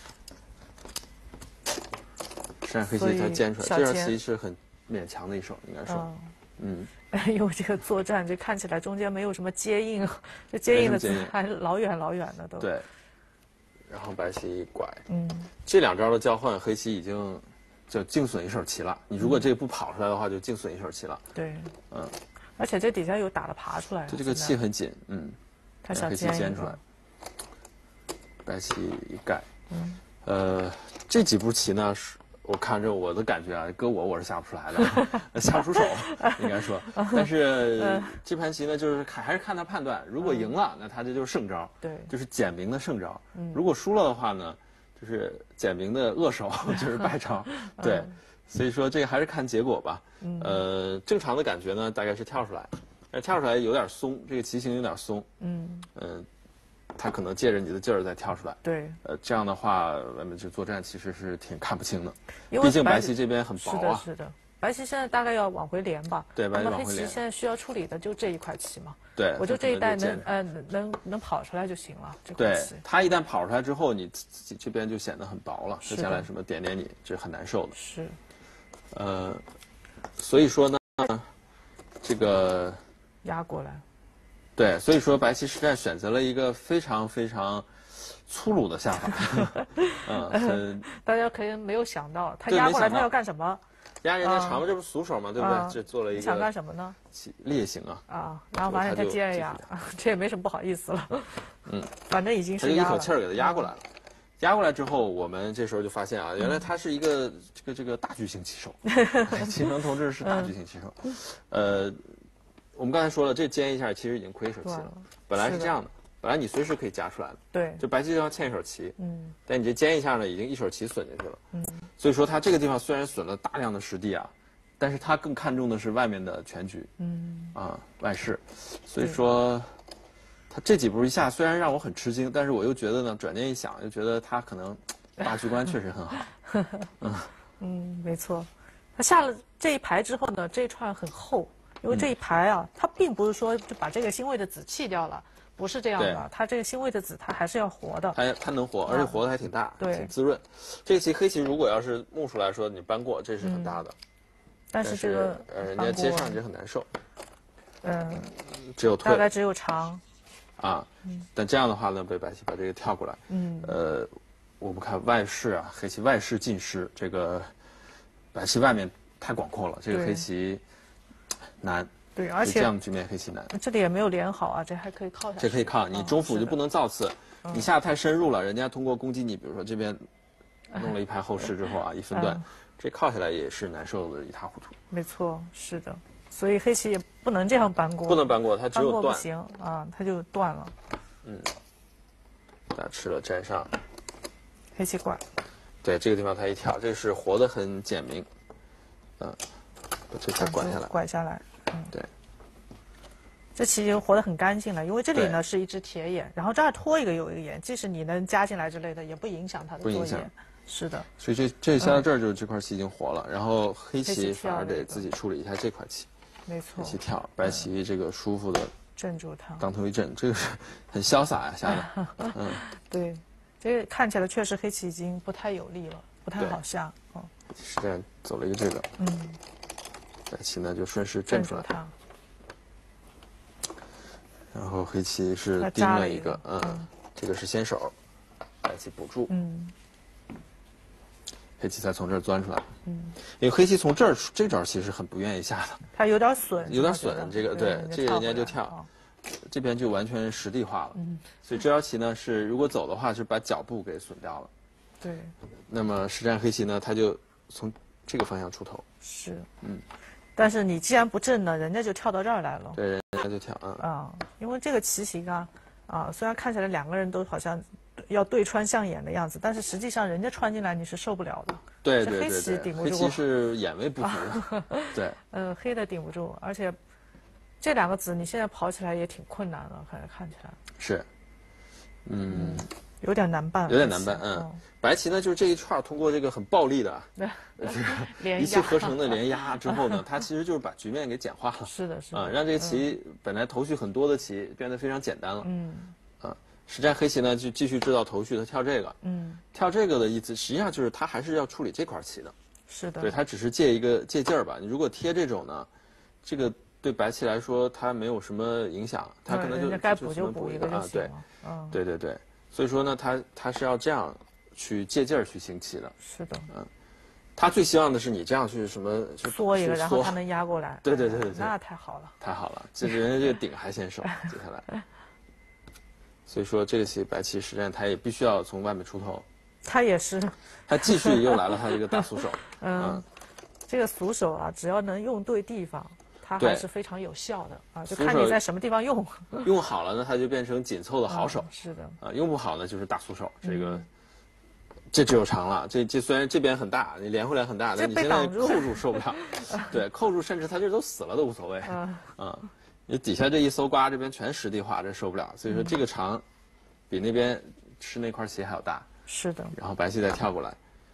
实战黑棋它尖出来，这样棋是很勉强的一手，应该说。 因为这个作战，这看起来中间没有什么接应，这接应的子还老远老远的都。 对。然后白棋一拐，这两招的交换，黑棋已经就净损一手棋了。你如果这个不跑出来的话，就净损一手棋了。 对，而且这底下又打了爬出来了。 就这个气很紧， 他想尖出来，白棋一盖，这几步棋呢是。我看着我的感觉啊，搁我是下不出来的，下不出手，应该说。但是这盘棋呢，就是还是看他判断。如果赢了，那他这就是胜招， 对， 就是简明的胜招。如果输了的话呢，就是简明的恶手，就是败招。对，所以说这个还是看结果吧。正常的感觉呢，大概是跳出来，跳出来有点松，这个棋形有点松。他可能借着你的劲儿再跳出来。 对。 这样的话，外面这作战其实是挺看不清的。毕竟白棋这边很薄啊。 是的。白棋现在大概要往回连吧。 对，白棋往回连。 那么黑棋现在需要处理的就这一块棋嘛。 对。 我就这一带能跑出来就行了。这块棋。 对，他一旦跑出来之后，你自己这边就显得很薄了。接下来什么点你，这很难受的。 是。 所以说呢，这个压过来。 对，所以说白棋实战选择了一个非常非常粗鲁的下法， 大家可能没有想到他压过来他要干什么？ 压人家长嘛，这不是俗手嘛，对不对？这做了一个想干什么呢？ 烈形啊！然后发现他接着压，这也没什么不好意思了。反正已经是他就一口气儿给他压过来了。压过来之后，我们这时候就发现啊，原来他是一个这个大巨型棋手，秦城同志是大巨型棋手，我们刚才说了，这尖一下其实已经亏一手棋了。本来是这样的，本来你随时可以夹出来的。 对。 就白棋就要欠一手棋。但你这尖一下呢，已经一手棋损进去了。所以说他这个地方虽然损了大量的实地啊，但是他更看重的是外面的全局。外势。所以说，他这几步一下虽然让我很吃惊，但是我又觉得呢，转念一想，又觉得他可能大局观确实很好。 没错。他下了这一排之后呢，这一串很厚。因为这一排啊，它并不是说就把这个星位的子弃掉了，不是这样的。它这个星位的子，它还是要活的。 它能活，而且活的还挺大， 对， 挺滋润。这个棋黑棋如果要是目出来说你搬过，这是很大的。 但是这个人家接上就很难受。只有退， 大概只有长。 但这样的话呢，被白棋把这个跳过来。我们看外势啊，黑棋外势尽失，这个白棋外面太广阔了，这个黑棋。难， 对，而且这样的局面黑棋难。 这里也没有连好啊，这还可以靠下去。 这可以靠，你中府就不能造次，你下太深入了，人家通过攻击你，比如说这边弄了一排后势之后啊，一分段，这靠下来也是难受的一塌糊涂。 没错，是的，所以黑棋也不能这样搬过。 不能搬过，它只有断。 不行啊，它就断了。 打吃了粘上。 黑棋拐。 对，这个地方它一跳，这是活得很简明。把这才拐下来， 拐下来， 对， 这棋就活得很干净了，因为这里呢是一只铁眼，然后这儿拖一个有一个眼，即使你能加进来之类的，也不影响它的作业。是的。 所以这下到这儿就是这块棋已经活了，然后黑棋反而得自己处理一下这块棋。 没错。 黑棋跳，白棋这个舒服的镇住它， 当头一镇，这个是很潇洒呀，下的。 对，这个看起来确实黑棋已经不太有力了，不太好下。 实战走了一个这个。白棋呢就顺势镇出来，然后黑棋是盯了一个，这个是先手，白棋补住，黑棋才从这儿钻出来，因为黑棋从这儿这招其实很不愿意下的， 它有点损， 有点损，这个对，这个人家就跳，这边就完全实地化了，所以这招棋呢是如果走的话是把脚步给损掉了， 对， 那么实战黑棋呢他就从这个方向出头， 是，但是你既然不正呢，人家就跳到这儿来了。 对，人家就跳因为这个棋形啊，虽然看起来两个人都好像要对穿象眼的样子，但是实际上人家穿进来你是受不了的。 对， 黑棋顶不住。 黑棋是眼位不足。对。 黑的顶不住，而且这两个子你现在跑起来也挺困难的，看起来。 是。 有点难办， 有点难办。白棋呢，就是这一串通过这个很暴力的这个一气呵成的连压之后呢，它其实就是把局面给简化了。 是的，是的。 让这个棋本来头绪很多的棋变得非常简单了。实战黑棋呢就继续制造头绪，他跳这个。跳这个的意思实际上就是他还是要处理这块棋的。 是的。 对，他只是借劲儿吧。你如果贴这种呢，这个对白棋来说它没有什么影响，它可能就该补就补一个就行了。 对。所以说呢，他是要这样去借劲儿去行棋的。 是的。 他最希望的是你这样去什么缩一个，然后他能压过来。 对。 那太好了。 太好了，这人家这个顶还先手，接下来。所以说这个棋白棋实战他也必须要从外面出头。 他也是。 他继续又来了他这个大俗手。 这个俗手啊，只要能用对地方，它还是非常有效的啊，就看你在什么地方用。 用好了呢，它就变成紧凑的好手。 是的。 用不好呢，就是大俗手。这只有长了。这虽然这边很大，你连回来很大，但你现在扣住受不了。对，扣住甚至他这都死了都无所谓。你底下这一搜刮，这边全实地化，这受不了。所以说这个长，比那边吃那块棋还要大。 是的。 然后白棋再跳过来。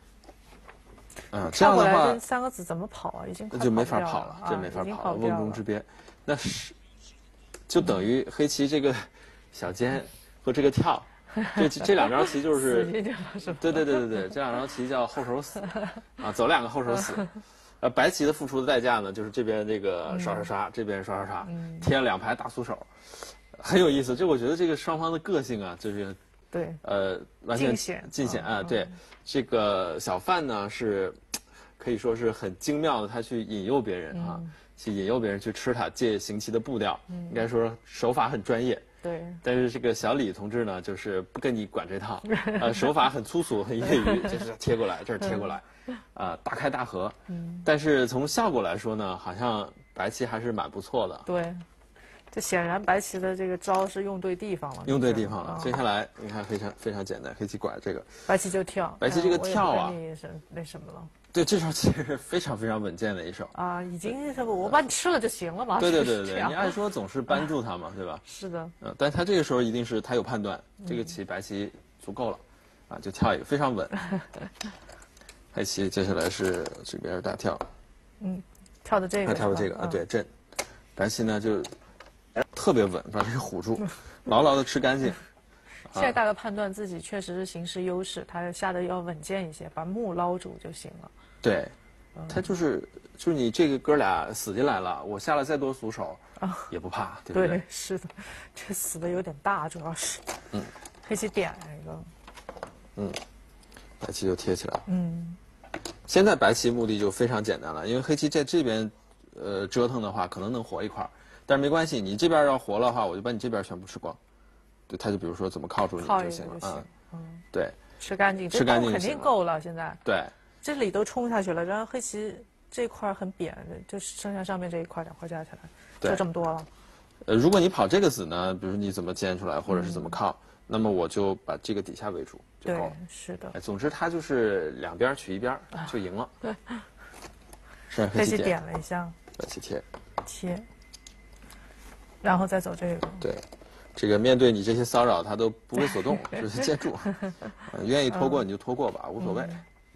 这样的话， 这3个子怎么跑啊？已经就没法跑了，这没法跑了，瓮中之鳖。那是，就等于黑棋这个小尖和这个跳，这两招棋就是，对，这两招棋叫后手死啊，走2个后手死。白棋的付出的代价呢，就是这边这个刷，这边刷，贴了2排大俗手，很有意思。就我觉得这个双方的个性啊，就是对， 完全尽显啊。对，这个小范呢是可以说是很精妙的，他去引诱别人啊，去引诱别人去吃他，借行棋的步调，应该说手法很专业。 对。 但是这个小李同志呢，就是不跟你管这套，手法很粗俗，很业余，就是贴过来，这儿贴过来。大开大合。但是从效果来说呢，好像白棋还是蛮不错的。 对。这显然白棋的这个招是用对地方了。 用对地方了。接下来你看非常简单，黑棋拐这个。 白棋就跳。 白棋这个跳啊， 你是那什么了？ 对，这招其实是非常稳健的一手。 已经是我把你吃了就行了嘛。 对，你按说总是扳住它嘛，对吧？ 是的。 但他这个时候一定是他有判断，这个棋白棋足够了，就跳一个非常稳。黑棋接下来是这边大跳。 跳的这个。 他跳的这个对震。白棋呢就特别稳，把这个唬住，牢牢的吃干净。 现在大概判断自己确实是形势优势，他下的要稳健一些，把目捞住就行了。 对，他就是你这个哥俩死进来了，我下了再多俗手也不怕，对不对？ 对，是的，这死的有点大，主要是。黑棋点了一个。 白棋就贴起来了。现在白棋目的就非常简单了，因为黑棋在这边折腾的话，可能能活一块，但是没关系，你这边要活了的话，我就把你这边全部吃光。对，他就比如说怎么靠住你就行了。对， 吃干净， 吃干净肯定够了。现在对， 这里都冲下去了，然后黑棋这块很扁，就剩下上面这一块，2块加起来就这么多了。 如果你跑这个子呢，比如你怎么尖出来，或者是怎么靠，那么我就把这个底下围住就够了。 对，是的。 总之它就是两边取一边就赢了。 对， 是黑棋点了一下， 白棋贴， 然后再走这个。 对。这个面对你这些骚扰，他都不为所动，就是接住。愿意拖过你就拖过吧，无所谓。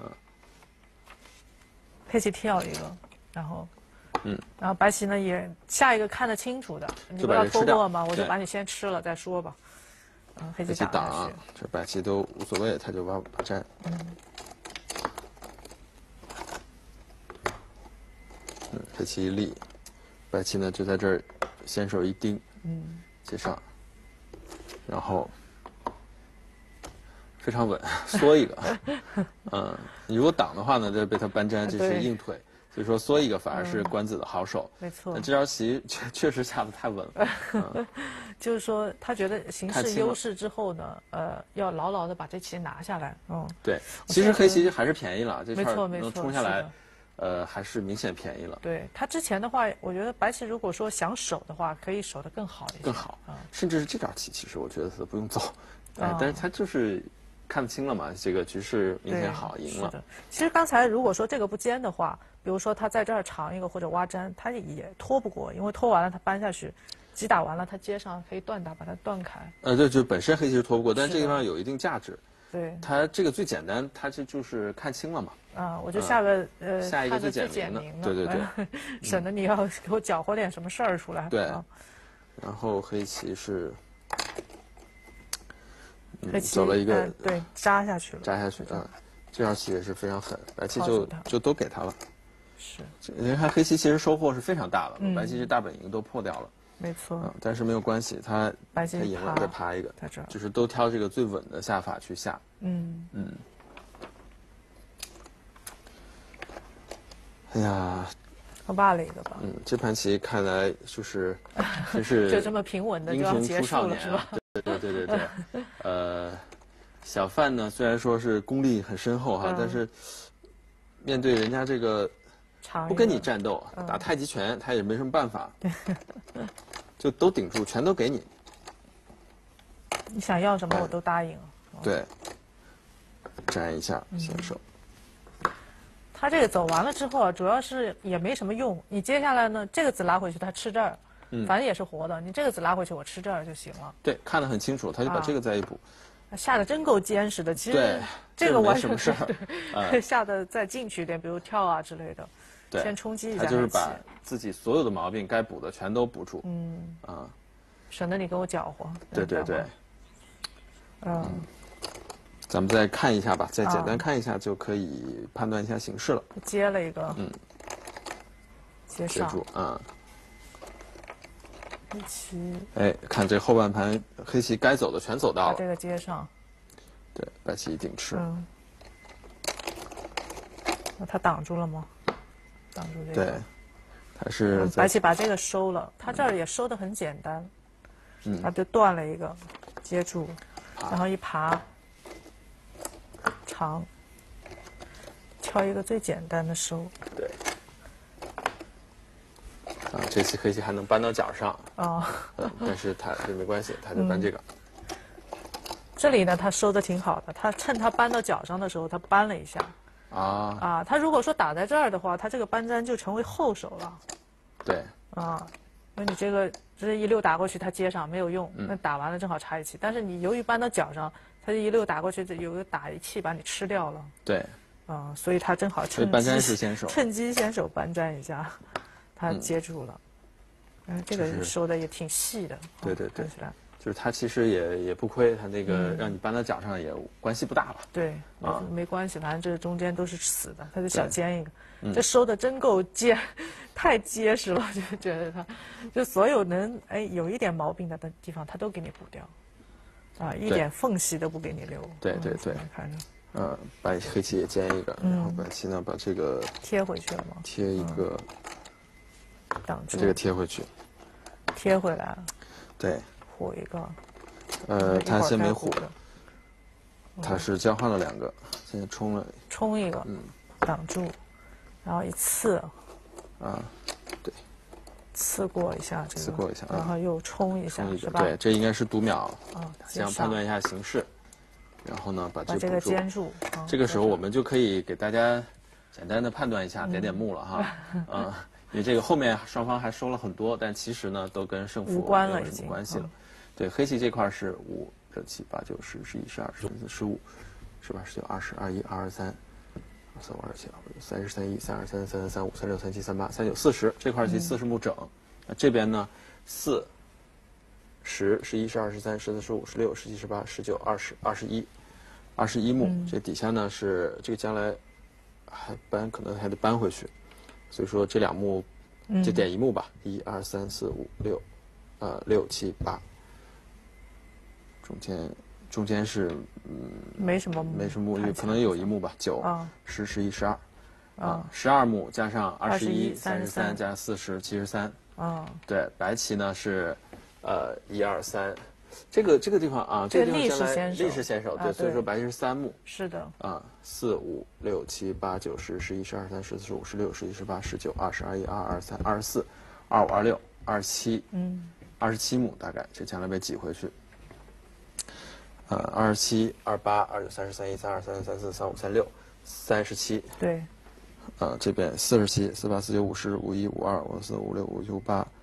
黑棋跳一个，然后白棋呢也下一个看得清楚的，你不要拖过吗？我就把你先吃了再说吧。黑棋挡， 这白棋都无所谓，他就把粘。黑棋一立，白棋呢就在这儿，先手一盯，接上。然后非常稳，缩一个。你如果挡的话呢，就被他扳粘，这是硬腿。所以说缩一个反而是官子的好手。 没错。 这招棋确实下得太稳了。 就是说，他觉得形势优势之后呢，要牢牢的把这棋拿下来。 对，其实黑棋还是便宜了，这块能冲下来。还是明显便宜了。 对他之前的话，我觉得白棋如果说想守的话，可以守得更好一些。 更好，甚至是这招棋，其实我觉得他不用走，但是他就是看得清了嘛，这个局势明显好，赢了。 是的，其实刚才如果说这个不尖的话，比如说他在这儿长一个或者挖粘，他也拖不过，因为拖完了他扳下去， 击打完了，它接上可以断打，把它断开。 对，就本身黑棋是拖不过，但是这个地方有一定价值。 对， 它这个最简单，它就是看清了嘛。 我就下个下一个最简明的，对， 省得你要给我搅和点什么事儿出来。 对，然后黑棋是，走了一个对，扎下去了， 这条棋也是非常狠，白棋就都给他了。 是， 您看黑棋其实收获是非常大的，白棋是大本营都破掉了。 没错， 但是没有关系，他赢了，再爬一个， 在这儿就是都挑这个最稳的下法去下。哎呀， 我罢了一个吧。 这盘棋看来真是就这么平稳的就要结束了，是吧？ 对。小范呢，虽然说是功力很深厚哈，但是面对人家这个不跟你战斗，打太极拳他也没什么办法，就都顶住，全都给你。 你想要什么我都答应了。 对，粘一下先手。 他这个走完了之后啊，主要是也没什么用。你接下来呢，这个子拉回去，他吃这儿，反正也是活的。你这个子拉回去，我吃这儿就行了。 对，看得很清楚，他就把这个再一补。 下的真够坚实的，其实这个完全是下的再进去一点，比如跳啊之类的，先冲击一下。 他就是把自己所有的毛病该补的全都补住， 省得你跟我搅和。 对，咱们再看一下吧，再简单看一下就可以判断一下形势了。 接了一个，接住黑棋， 看这后半盘黑棋该走的全走到了， 把这个接上， 对，白棋一定吃。 那他挡住了吗？挡住这个。 对，他是白棋把这个收了，他这儿也收的很简单，他就断了一个，接住，然后一爬，长，挑一个最简单的收。 对。这棋黑棋还能搬到角上但是他这没关系，他就搬这个。 这里呢，他收的挺好的，他趁他搬到角上的时候，他搬了一下。他如果说打在这儿的话，他这个搬粘就成为后手了。 对。 因为你这个一溜打过去，他接上没有用，那打完了正好插一气。但是你由于搬到角上，他一溜打过去，有个打一气把你吃掉了。 对。 所以他正好趁机先手搬粘一下。他接住了，这个收的也挺细的。 对，看起来就是他其实也不亏，他那个让你搬到角上也关系不大了。 对，没关系，反正这中间都是死的，他就小尖一个。这收的真够坚，太结实了，就觉得他，就所有能有一点毛病的地方，他都给你补掉，一点缝隙都不给你留。 对， 看着。 把黑棋也尖一个，然后白棋呢把这个贴回去了吗？ 贴一个。 挡住， 把这个贴回去， 贴回来， 对， 虎一个， 他先没虎，他是交换了2个，现在冲一个，挡住，然后一刺， 对， 刺过一下这个，然后又冲一下，是吧？ 对，这应该是读秒，想判断一下形势，然后呢把这个尖住， 这个时候我们就可以给大家简单的判断一下，点目了哈，因为这个后面双方还收了很多，但其实呢都跟胜负没有什么关系了。对，黑棋这块是5、6、7、8、9、10、11、12、13、15、18、19、20、21、22、23、24、25、27、28、29、30、31、32、33、34、35、36、37、38、39、40，这块棋40目整。这边呢4、10、11、12、13、14、15、16、17、18、19、20、21目。这底下呢是这个将来可能还得搬回去。所以说这2目就点1目吧，1、2、3、4、5、6，6、7、8，中间是没什么目，可能有1目吧，9、10、11、12，12目加上21、33加40、73，对，白棋呢是1、2、3。这个地方这个地方将来历史先手，对，所以说白棋是3目。 是的。 4、5、6、7、8、9、10、11、12、13、14、15、16、17、18、19、20、21、22、23、24、25、26、27目，大概这将来被挤回去。27、28、29、30、31、32、33、34、35、36、37。 对。 这边47、48、49、50、51、52、54、56、57、58、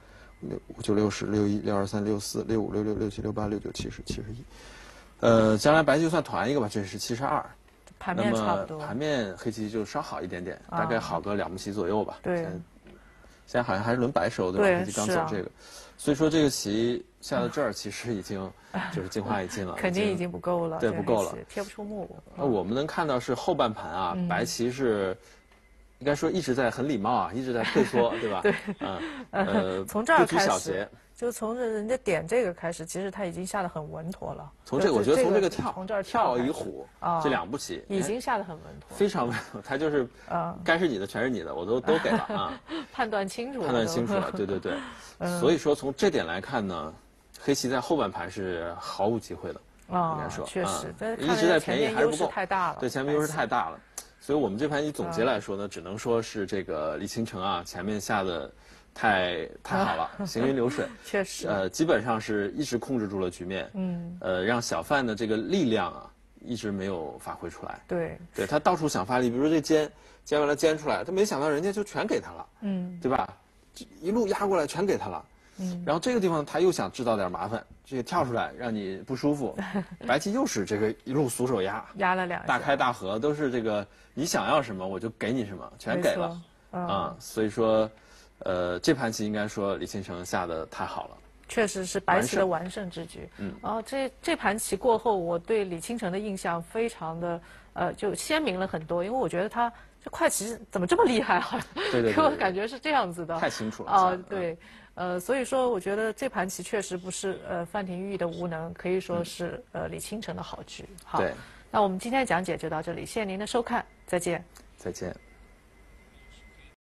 5、9、6、10、6、1、6、2、3、6、4、6、5、6、6、6、7、6、8、6、9、70、71。将来白棋就算团一个吧，这是71。 盘面差不多。 盘面黑棋就稍好一点点，大概好个2步棋左右吧。 对。 现在好像还是轮白收，对吧？黑棋刚走这个，所以说这个棋下到这儿，其实已经就是精华已尽了， 肯定已经不够了， 对，不够了， 贴不出目。 那我们能看到是后半盘啊，白棋是应该说一直在很礼貌啊，一直在退缩，对吧？ 对，从这儿开始。 就从人家点这个开始，其实他已经下得很稳妥了。 从这个，我觉得从这个从这儿跳与虎这2步棋已经下得很稳妥， 非常稳妥。他就是该是你的全是你的，我都给了啊。 判断清楚了，对。所以说从这点来看呢，黑棋在后半盘是毫无机会的，应该说确实， 一直在便宜还是不够， 太大了， 对，前面优势太大了。所以我们这盘一总结来说呢，只能说是这个李清城啊，前面下的。太好了，行云流水， 确实， 基本上是一直控制住了局面，让小范的这个力量啊，一直没有发挥出来。 对， 他到处想发力，比如说这尖完了尖出来，他没想到人家就全给他了，对吧？一路压过来全给他了，然后这个地方他又想制造点麻烦，这个跳出来让你不舒服，白棋又是这个一路俗手压了2下， 大开大合，都是这个你想要什么我就给你什么，全给了啊，所以说。这盘棋应该说李清城下的太好了， 确实是白棋的完胜之局。这盘棋过后，我对李清城的印象非常的就鲜明了很多，因为我觉得他这快棋怎么这么厉害啊？ 对， 给我感觉是这样子的， 太清楚了。 对，所以说我觉得这盘棋确实不是范廷钰的无能，可以说是李清城的好局。好，那我们今天的讲解就到这里，谢谢您的收看，再见。 再见。